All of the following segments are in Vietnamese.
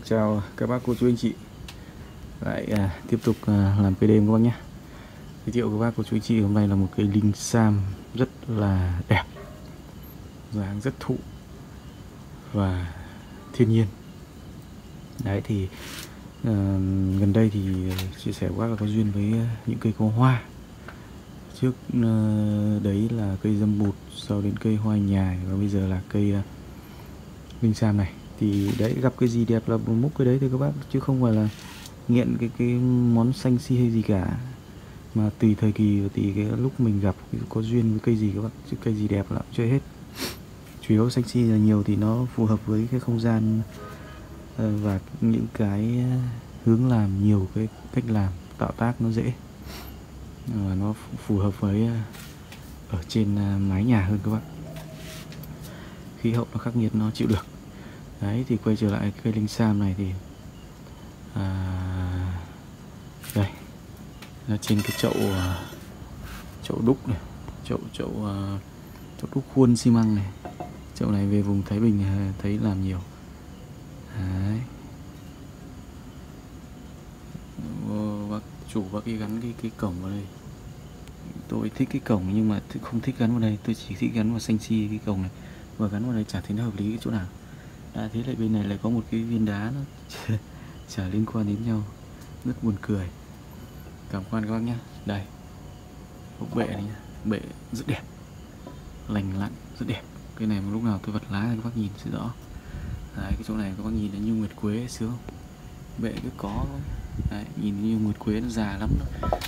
Chào các bác cô chú anh chị. Lại tiếp tục làm cây đêm các bác nhé. Giới thiệu các bác cô chú anh chị, hôm nay là một cây linh sam rất là đẹp, dáng rất thụ và thiên nhiên. Đấy thì gần đây thì chia sẻ các bác là có duyên với những cây có hoa. Trước đấy là cây dâm bụt, sau đến cây hoa nhài, và bây giờ là cây linh sam này. Thì đấy, gặp cái gì đẹp là múc cái đấy thôi các bác, chứ không phải là nghiện cái món xanh si hay gì cả, mà tùy thời kỳ và tùy cái lúc mình gặp có duyên với cây gì các bác, chứ cây gì đẹp là chơi hết. Chủ yếu xanh si là nhiều thì nó phù hợp với cái không gian và những cái hướng làm, nhiều cái cách làm tạo tác nó dễ và nó phù hợp với ở trên mái nhà hơn các bác. Khí hậu nó khắc nghiệt, nó chịu được. Đấy thì quay trở lại cây linh sam này thì đây là trên cái chậu đúc này, chậu đúc khuôn xi măng này. Chậu này về vùng Thái Bình thấy làm nhiều. Đấy. Bác chủ bác ấy gắn cái cổng vào đây. Tôi thích cái cổng nhưng mà không thích gắn vào đây, tôi chỉ thích gắn vào xanh si cái cổng này, và gắn vào đây chả thấy nó hợp lý cái chỗ nào. Thế lại bên này lại có một cái viên đá nó chả liên quan đến nhau, rất buồn cười. Cảm quan các bác nhé. Đây, gốc bệ này nhá. Bệ rất đẹp, lành lặn, rất đẹp. Cái này một lúc nào tôi vật lá thì các bác nhìn sẽ rõ. Đấy, cái chỗ này các bác nhìn thấy như nguyệt quế sướng không? Bệ cứ có. Đấy, nhìn như nguyệt quế nó già lắm,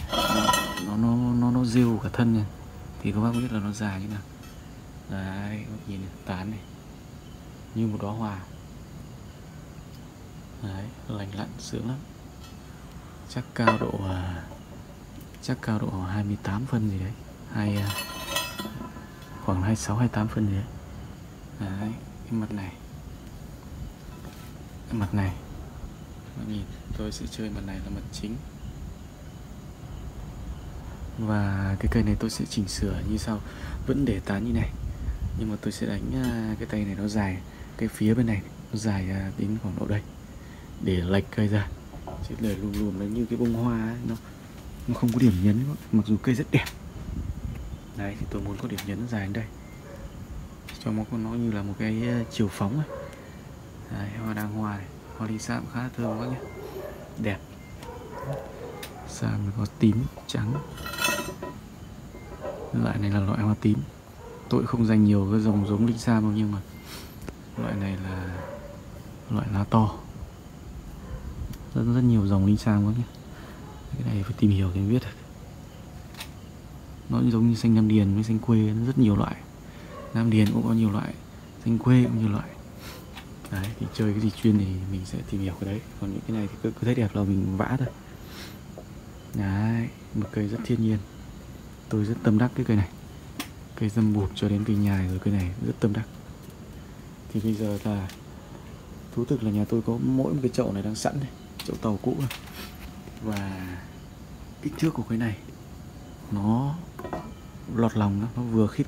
nó rêu cả thân này, thì các bác biết là nó già như nào. Đấy, các bác nhìn này, tán này như một đóa hoa. Đấy, lành lặn sướng lắm. Chắc cao độ 28 phân gì đấy, khoảng 26 28 phân gì đấy. Đấy, cái mặt này nhìn, tôi sẽ chơi mặt này là mặt chính, và cái cây này tôi sẽ chỉnh sửa như sau. Vẫn để tán như này, nhưng mà tôi sẽ đánh cái tay này nó dài, cái phía bên này nó dài đến khoảng độ đây, để lệch cây ra, chứ để lùm nó như cái bông hoa ấy, nó không có điểm nhấn. Mặc dù cây rất đẹp. Đấy thì tôi muốn có điểm nhấn dài đến đây, cho nó như là một cái chiều phóng này. Đấy, hoa đang hoa này, hoa ly sam khá là thơm các nhé, đẹp. Sam có tím trắng, loại này là loại hoa tím. Tôi không dành nhiều cái dòng giống linh sam đâu, nhưng mà loại này là loại lá to. Rất nhiều dòng linh sam các nhé. Cái này phải tìm hiểu thì biết. Nó giống như xanh Nam Điền với xanh quê, nó rất nhiều loại. Nam Điền cũng có nhiều loại, xanh quê cũng nhiều loại. Đấy thì chơi cái gì chuyên thì mình sẽ tìm hiểu cái đấy, còn những cái này thì cứ thấy đẹp là mình vã thôi. Đấy, một cây rất thiên nhiên. Tôi rất tâm đắc cái cây này. Cây dâm bụt cho đến cây nhài rồi, cây này rất tâm đắc. Thì bây giờ là thú thực là nhà tôi có mỗi một cái chậu này đang sẵn này, chậu tàu cũ này. Và kích thước của cái này nó lọt lòng, nó vừa khít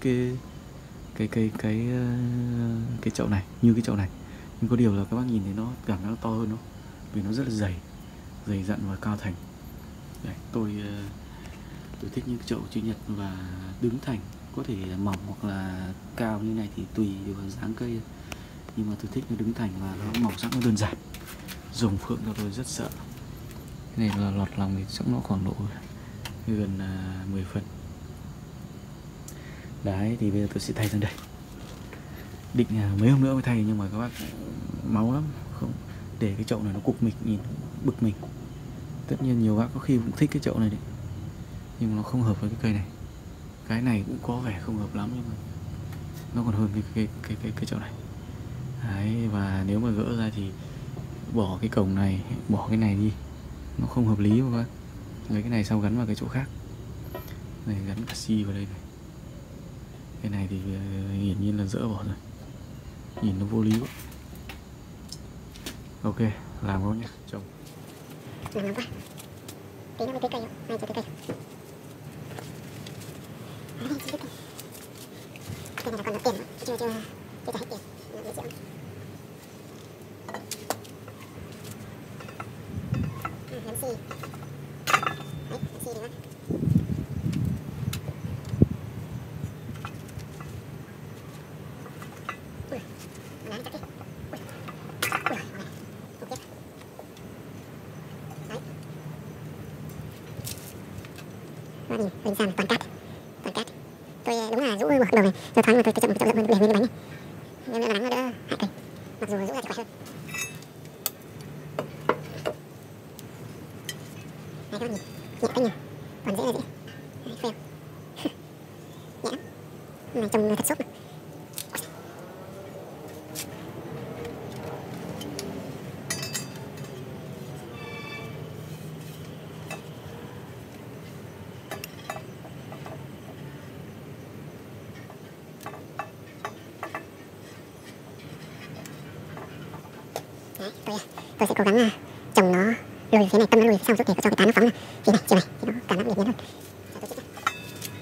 cái chậu này, như cái chậu này. Nhưng có điều là các bác nhìn thấy nó cảm giác nó to hơn, nó vì nó rất là dày dặn và cao thành. Đấy, tôi thích những chậu chữ nhật và đứng thành, có thể là mỏng hoặc là cao như này thì tùy vào dáng cây, nhưng mà tôi thích nó đứng thành và nó màu sắc nó đơn giản. Rồng phượng cho tôi rất sợ. Cái này là lọt lòng thì chắc nó khoảng độ gần 10 phân. Đấy thì bây giờ tôi sẽ thay sang đây. Định mấy hôm nữa mới thay, nhưng mà các bác máu lắm, không để cái chậu này nó cục mịch, nhìn bực mình. Tất nhiên nhiều bác có khi cũng thích cái chậu này đấy, nhưng mà nó không hợp với cái cây này. Cái này cũng có vẻ không hợp lắm, nhưng mà nó còn hơn cái chậu này. Đấy, và nếu mà gỡ ra thì bỏ cái cổng này, bỏ cái này đi, nó không hợp lý mà bác. Lấy cái này sau gắn vào cái chỗ khác. Này gắn cả xi vào đây này. Cái này thì hiển nhiên là dỡ bỏ rồi, nhìn nó vô lý quá. Ok, làm không nhé, trồng. Làm quá. Tí nó mới tới cây không? Ai chưa tới cây? Ở đây chưa tới cây. Cây này là còn nộp tiền nữa, chưa trả hết tiền. Nó dễ chịu. xì. Đấy, xì đi bác. Ui, lá chắc thế. Ui, ui, không tiếp. Đấy. Nó nhìn, hình xăm toàn cát. Toàn cát. Tôi đúng là rũ một đầu này, rồi thoáng mà tôi chậm rộng hơn để nguyên cái bánh này. Nếu nữa mà nắng nó đỡ hại cây. Mặc dù rũ ra thì khỏe hơn. Đấy, các bạn nhìn, nhẹ cách nhiều, còn dễ là dễ. Đấy, fail. Nhẹ lắm. Này trông thật xốp mà. Đấy, tôi sẽ cố gắng trồng nó lùi phía này, tâm nó lùi phía sau chút để cho cái tán nó phóng ra phía này, chiều này thì nó cảm giác nhiệt hơn. Dạ, tôi chích ra.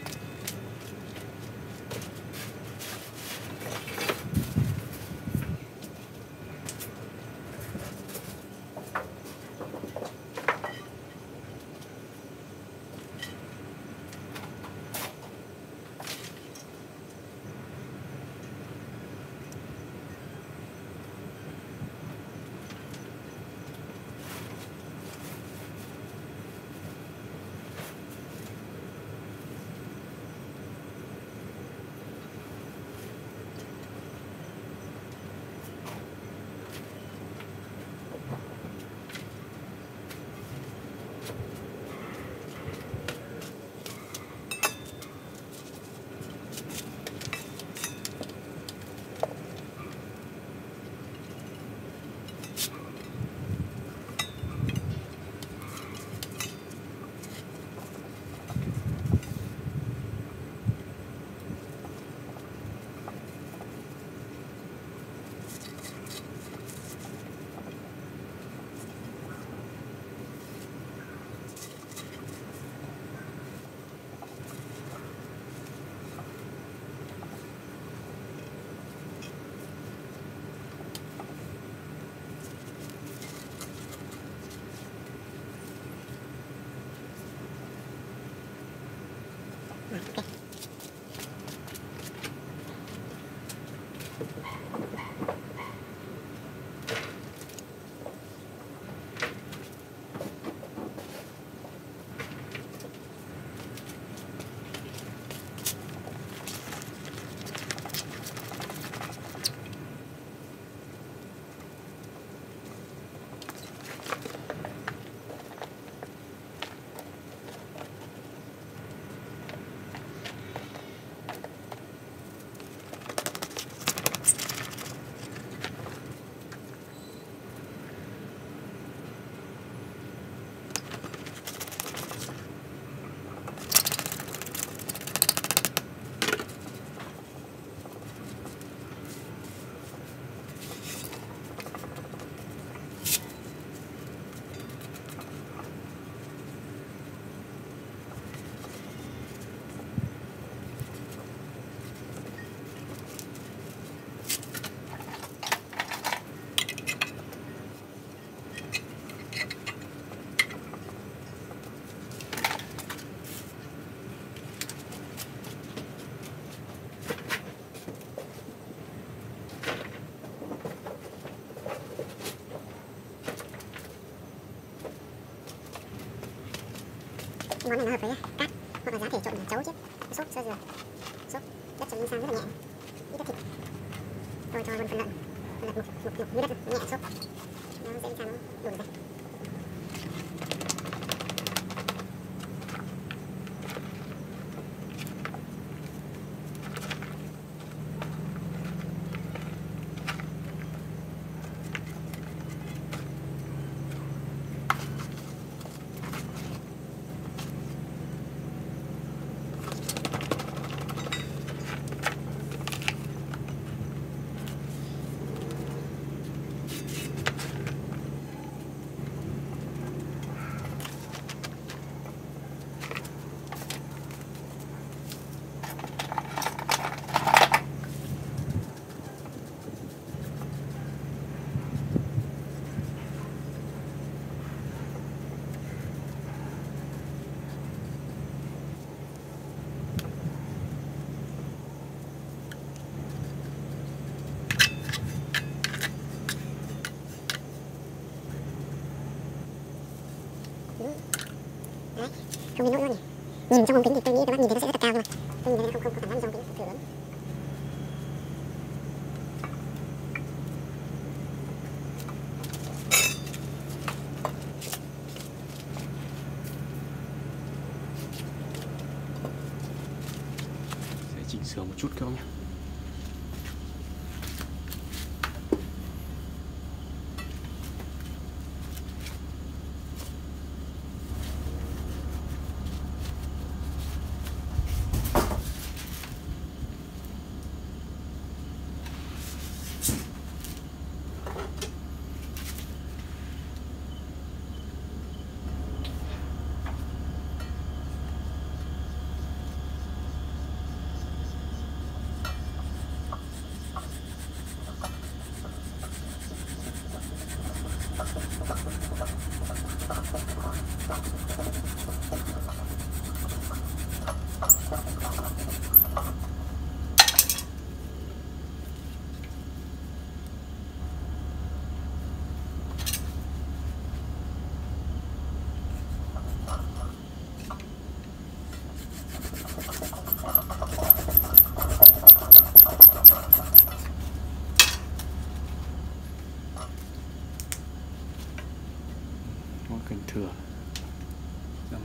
Rồi, ok. Món này nó hợp với cát hoặc là giá thể trộn chấu chứ, sốt sơ dừa, sốt đất trồng sang rất là nhẹ, ít đất thịt. Tôi cho luôn phần lợn một như đất nhẹ sốt, nó dễ sang nó đổ ra. không đến nỗi luôn nhỉ. Nhìn trong ống kính thì tôi nghĩ các bác nhìn thấy nó sẽ rất là cao, nhưng mà tôi nhìn thấy nó không có cảm giác trong kính thử lớn. Sẽ chỉnh sửa một chút các bác nhé. Cành thừa dầm.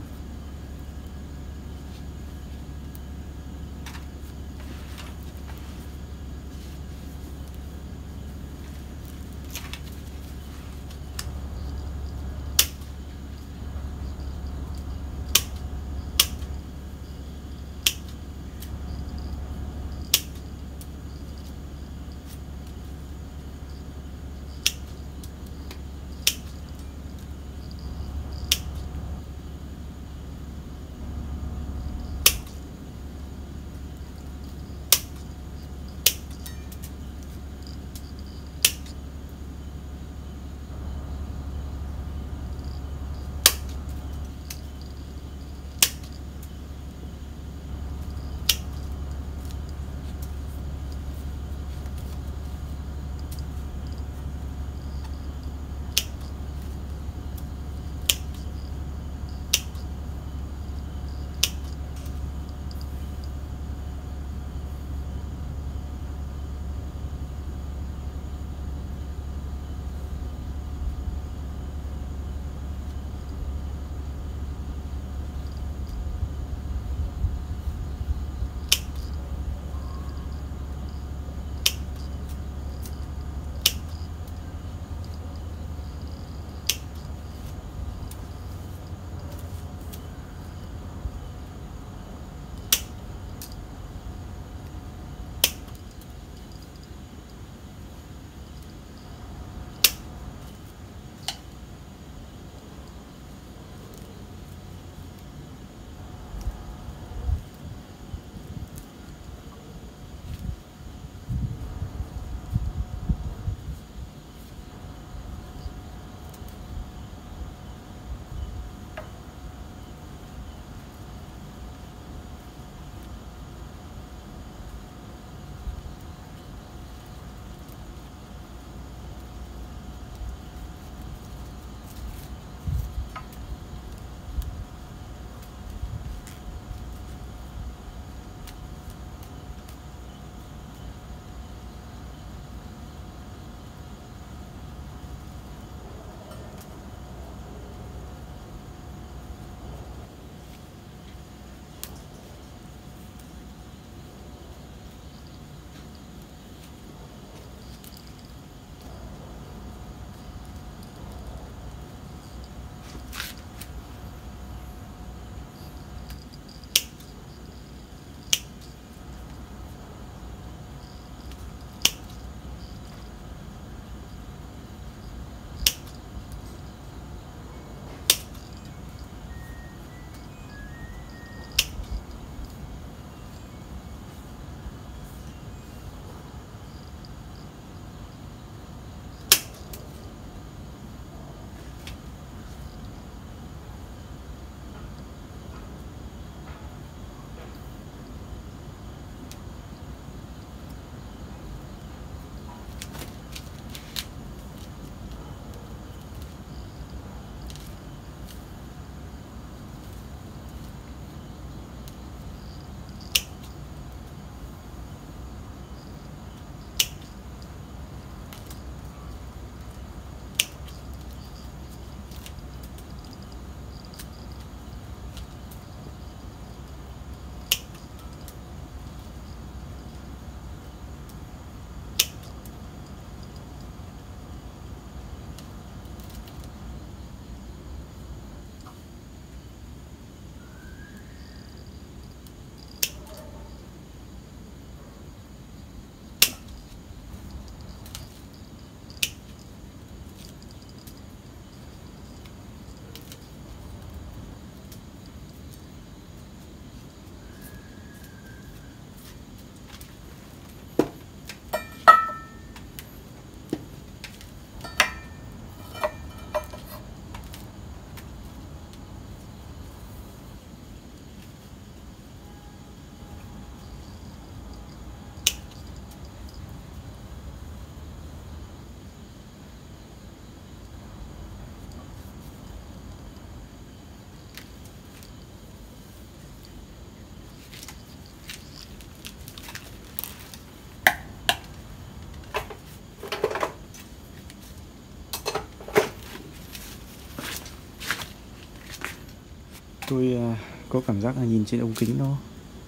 tôi có cảm giác là nhìn trên ống kính nó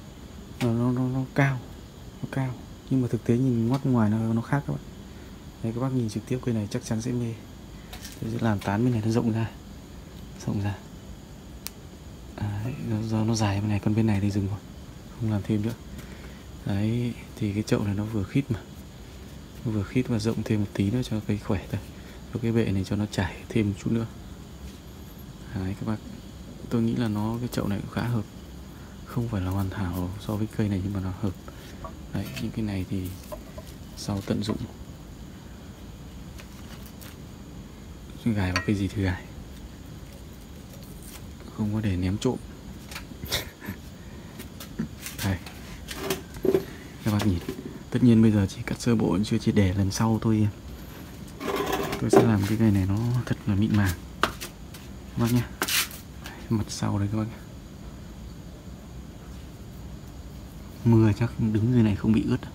cao, nó cao, nhưng mà thực tế nhìn ngót ngoài nó khác các bạn. Đấy, các bác nhìn trực tiếp cây này chắc chắn sẽ mê. Tôi sẽ làm tán bên này nó rộng ra. Đấy, do nó dài bên này, còn bên này thì dừng rồi, không làm thêm nữa. Đấy, thì cái chậu này nó vừa khít mà, nó vừa khít và rộng thêm một tí nữa cho cây khỏe thôi. Cho cái bệ này cho nó trải thêm một chút nữa. Đấy các bác, tôi nghĩ là cái chậu này cũng khá hợp. Không phải là hoàn hảo so với cây này nhưng mà nó hợp. Đấy, những cái này thì sau tận dụng. Gài vào cái gì thì gài, không có để ném trộm. Đây, các bác nhìn. Tất nhiên bây giờ chỉ cắt sơ bộ chưa triệt để, lần sau tôi sẽ làm cái cây này nó thật là mịn màng các bác nhé. Mặt sau đây các bác nhé. Mưa chắc đứng dưới này không bị ướt.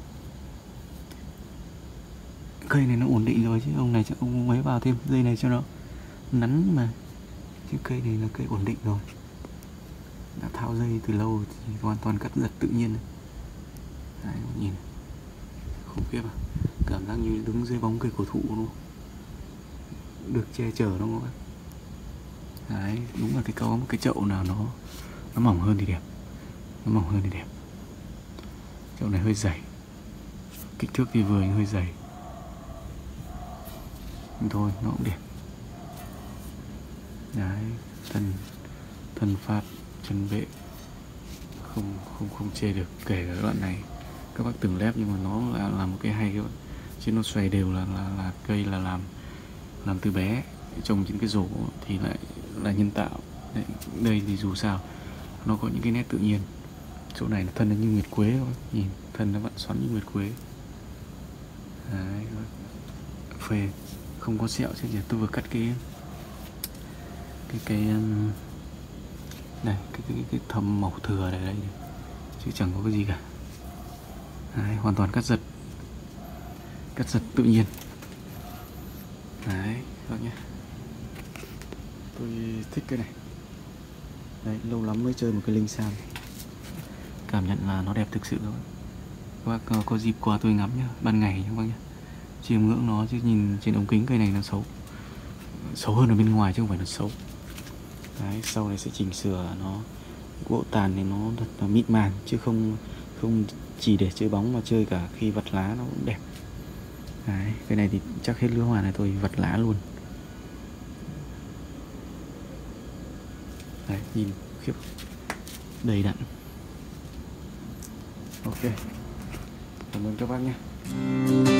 Cây này nó ổn định rồi chứ ông này chắc ông mới vào thêm dây này cho nó nắn mà. Chứ cây này là cây ổn định rồi, đã tháo dây từ lâu thì hoàn toàn cắt giật tự nhiên. Đấy, nhìn khủng khiếp à, cảm giác như đứng dưới bóng cây cổ thụ luôn, được che chở đúng không các bác? Đấy, đúng là cái có một cái chậu nào nó mỏng hơn thì đẹp, nó mỏng hơn thì đẹp. Chậu này hơi dày, kích thước thì vừa hơi dày, nhưng thôi nó cũng đẹp. Đấy, thân phát chân bệ không chê được, kể cả đoạn này các bác từng lép nhưng mà nó là một cái hay các bạn. Chứ nó xoay đều là cây là làm từ bé, trồng trên cái rổ thì lại là nhân tạo. Đấy, đây thì dù sao nó có những cái nét tự nhiên. Chỗ này thân nó như nguyệt quế các bác, nhìn thân nó vặn xoắn như nguyệt quế. Đấy, phê, không có sẹo chứ. Tôi vừa cắt cái này, cái thầm màu thừa đây chứ chẳng có cái gì cả. Đấy, hoàn toàn cắt giật tự nhiên. Đấy các nhé, tôi thích cái này. Đấy, lâu lắm mới chơi một cái linh sam, cảm nhận là nó đẹp thực sự các bác. Có dịp qua tôi ngắm nhá, ban ngày các bác nhá, chiêm ngưỡng nó, chứ nhìn trên ống kính cây này nó xấu hơn ở bên ngoài chứ không phải là xấu. Đấy, sau này sẽ chỉnh sửa nó, gỗ tàn thì nó thật là mịn màng, chứ không chỉ để chơi bóng mà chơi cả khi vật lá nó cũng đẹp. Đấy, cái này thì chắc hết lứa hoa này tôi vật lá luôn. Đấy, nhìn khiếp, đầy đặn. Ok, cảm ơn các bác nhé.